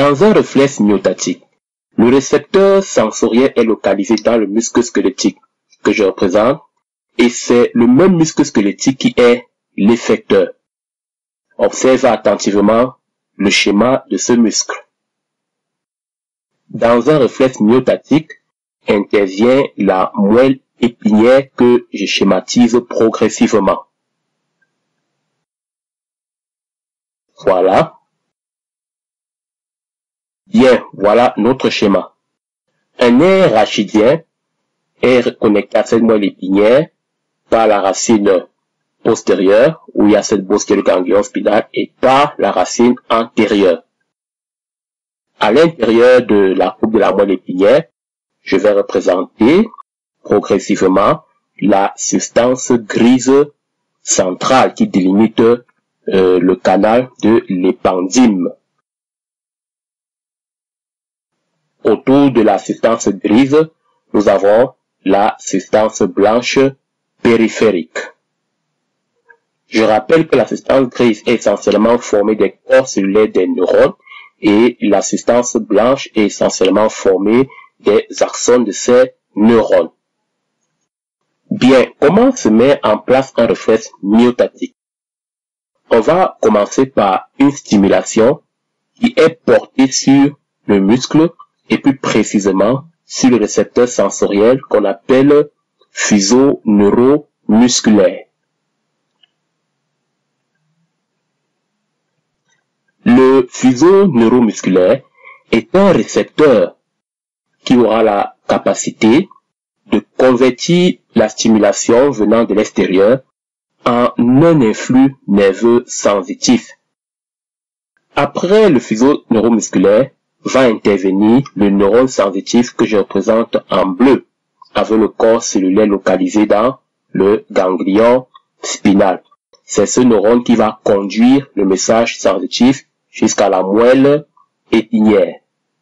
Dans un réflexe myotatique, le récepteur sensoriel est localisé dans le muscle squelettique que je représente et c'est le même muscle squelettique qui est l'effecteur. Observe attentivement le schéma de ce muscle. Dans un réflexe myotatique, intervient la moelle épinière que je schématise progressivement. Voilà. Bien, voilà notre schéma. Un nerf rachidien est connecté à cette moelle épinière par la racine postérieure, où il y a cette bosse qui est le ganglion spinal, et par la racine antérieure. À l'intérieur de la coupe de la moelle épinière, je vais représenter progressivement la substance grise centrale qui délimite le canal de l'épendyme. Autour de la substance grise, nous avons la substance blanche périphérique. Je rappelle que la substance grise est essentiellement formée des corps cellulaires des neurones et la substance blanche est essentiellement formée des axones de ces neurones. Bien, comment se met en place un réflexe myotatique? On va commencer par une stimulation qui est portée sur le muscle et plus précisément sur le récepteur sensoriel qu'on appelle fuseau neuromusculaire. Le fuseau neuromusculaire est un récepteur qui aura la capacité de convertir la stimulation venant de l'extérieur en un influx nerveux sensitif. Après le fuseau neuromusculaire, va intervenir le neurone sensitif que je représente en bleu, avec le corps cellulaire localisé dans le ganglion spinal. C'est ce neurone qui va conduire le message sensitif jusqu'à la moelle épinière.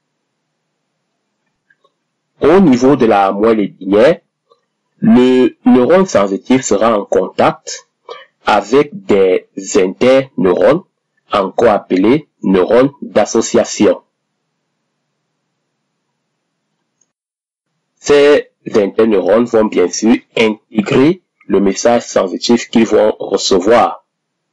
Au niveau de la moelle épinière, le neurone sensitif sera en contact avec des interneurones, encore appelés neurones d'association. Ces interneurones vont bien sûr intégrer le message sensitif qu'ils vont recevoir.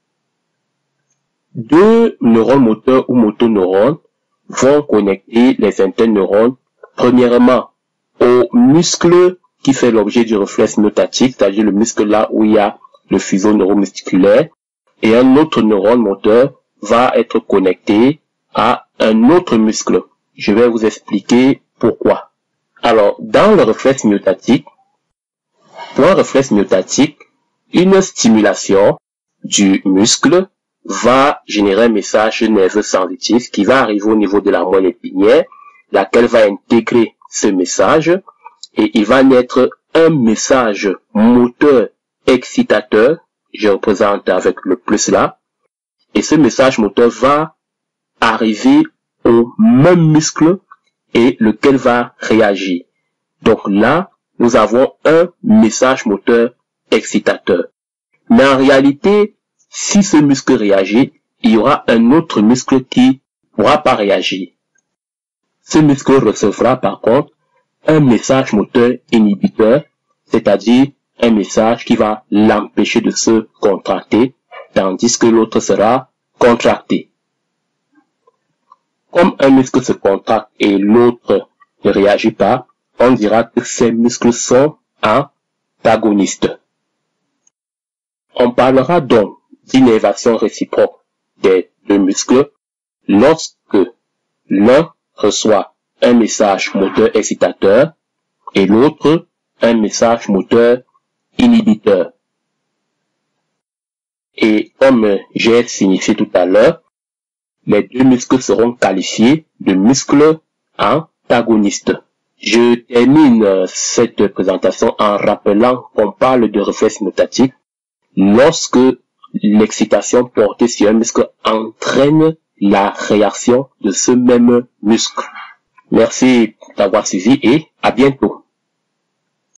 Deux neurones moteurs ou motoneurones vont connecter les interneurones premièrement au muscle qui fait l'objet du réflexe myotatique, c'est-à-dire le muscle là où il y a le fuseau neuromusculaire, et un autre neurone moteur va être connecté à un autre muscle. Je vais vous expliquer pourquoi. Alors, dans le réflexe myotatique, pour un réflexe myotatique, une stimulation du muscle va générer un message nerveux sensitif qui va arriver au niveau de la moelle épinière, laquelle va intégrer ce message et il va naître un message moteur excitateur, je représente avec le plus là, et ce message moteur va arriver au même muscle et lequel va réagir. Donc là, nous avons un message moteur excitateur. Mais en réalité, si ce muscle réagit, il y aura un autre muscle qui ne pourra pas réagir. Ce muscle recevra par contre un message moteur inhibiteur, c'est-à-dire un message qui va l'empêcher de se contracter, tandis que l'autre sera contracté. Comme un muscle se contracte et l'autre ne réagit pas, on dira que ces muscles sont antagonistes. On parlera donc d'innervation réciproque des deux muscles lorsque l'un reçoit un message moteur excitateur et l'autre un message moteur inhibiteur. Et comme j'ai signifié tout à l'heure, les deux muscles seront qualifiés de muscles antagonistes. Je termine cette présentation en rappelant qu'on parle de réflexe myotatique lorsque l'excitation portée sur un muscle entraîne la réaction de ce même muscle. Merci d'avoir suivi et à bientôt.